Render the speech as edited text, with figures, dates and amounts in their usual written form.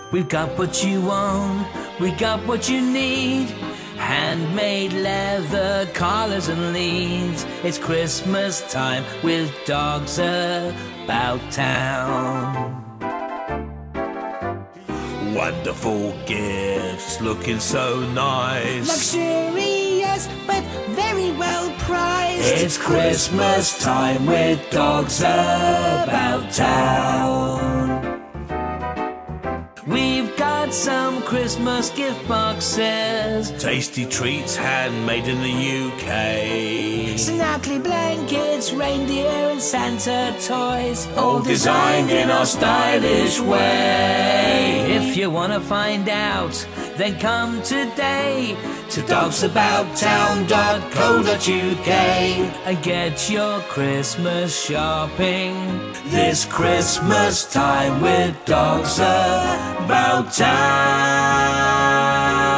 We've got what you want, we got what you need. Handmade leather collars and leads. It's Christmas time with Dogs About Town. Wonderful gifts, looking so nice. Luxurious, but very well priced. It's Christmas time with Dogs About Town. We've got some Christmas gift boxes. Tasty treats handmade in the UK. Snuggly blankets, reindeer and Santa toys, All designed in our stylish way. If you want to find out, then come today to dogsabouttown.co.uk and get your Christmas shopping this Christmas time with Dogs About Town.